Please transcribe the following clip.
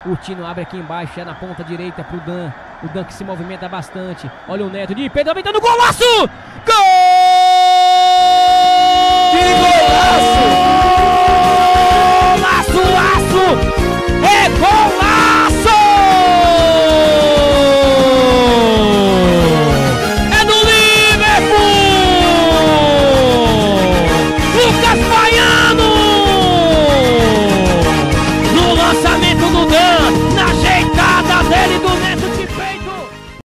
O Tino abre aqui embaixo, é na ponta direita pro Dan. O Dan que se movimenta bastante. Olha o Neto de Pedro aumentando o golaço! Gol! Que golaço! Golaço, laço! É golaço! É do Liverpool! Lucas Baiano!